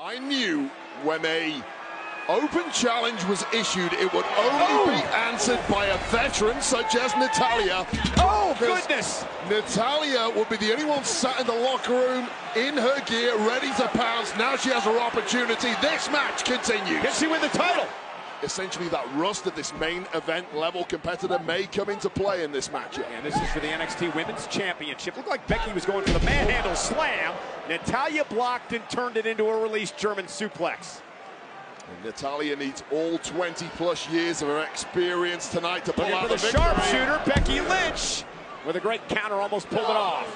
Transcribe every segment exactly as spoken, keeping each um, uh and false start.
I knew when a open challenge was issued, it would only oh. be answered by a veteran such as Natalya. Oh, goodness! Natalya would be the only one sat in the locker room in her gear, ready to pounce. Now she has her opportunity. This match continues. Can she win the title? Essentially, that rust of this main event level competitor may come into play in this matchup. And this is for the N X T Women's Championship. Looked like Becky was going for the manhandle slam. Natalya blocked and turned it into a release German suplex. And Natalya needs all twenty plus years of her experience tonight to pull Looking out for the, the victory. sharpshooter, Becky Lynch, with a great counter, almost pulled it off.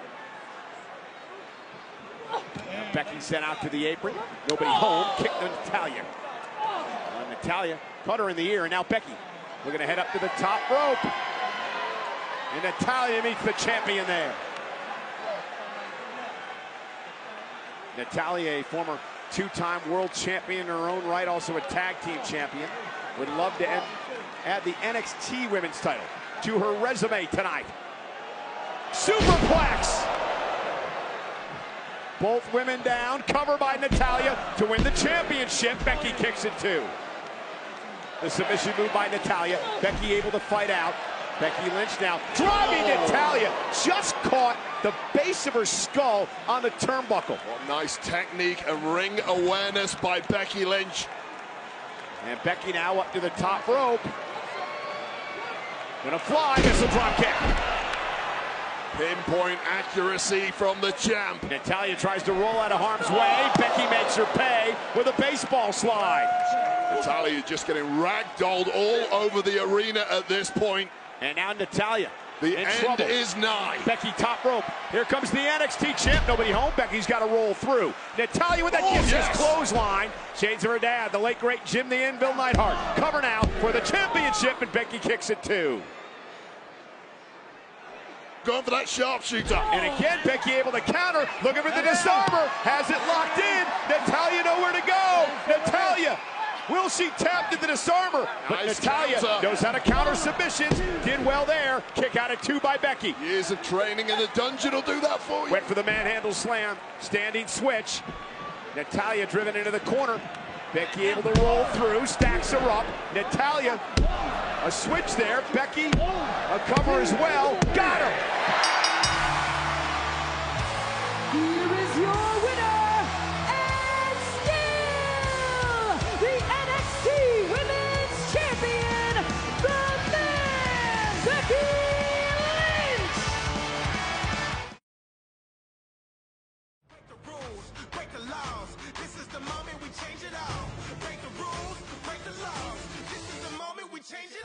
Now Becky sent out to the apron. Nobody home. Kick to Natalya. Uh, Natalya caught her in the ear, and now Becky looking to head up to the top rope. And Natalya meets the champion there. Natalya, a former two-time world champion in her own right, also a tag team champion, would love to add, add the N X T women's title to her resume tonight. Superplex! Both women down, cover by Natalya to win the championship. Becky kicks it too. The submission move by Natalya. Becky able to fight out. Becky Lynch now driving oh. Natalya. Just caught the base of her skull on the turnbuckle. What nice technique and ring awareness by Becky Lynch. And Becky now up to the top rope. Gonna fly, missile drop kick. Pinpoint accuracy from the champ. Natalya tries to roll out of harm's way. Becky makes her pay with a baseball slide. Natalya just getting ragdolled all over the arena at this point. And now Natalya. The in end trouble. is nigh. Becky top rope. Here comes the N X T champ. Nobody home. Becky's got to roll through. Natalya with that oh, vicious yes. clothesline. Shades of her dad, the late great Jim the Anvil Neidhart. Cover now for the championship, and Becky kicks it too. Going for that sharpshooter. And again, Becky able to counter. Looking for the disarmer. Has it locked in. Natalya nowhere to go. Natalya. Will she tap to the disarmer? But Nice Natalya counter. knows how to counter submissions. Did well there. Kick out at two by Becky. Years of training in the dungeon will do that for you. Went for the manhandle slam. Standing switch. Natalya driven into the corner. Becky able to roll through. Stacks her up. Natalya, a switch there. Becky, a cover as well. Got her. Here is your winner, and still the N X T Women's Champion, the man, Becky Lynch. Break the rules, break the laws. This is the moment we change it all. Break the rules, break the laws. This is the moment we change it all.